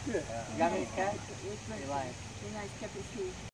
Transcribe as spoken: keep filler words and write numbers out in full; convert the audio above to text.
Yeah. You got me, Ken? It's You're lying. a nice cup of tea.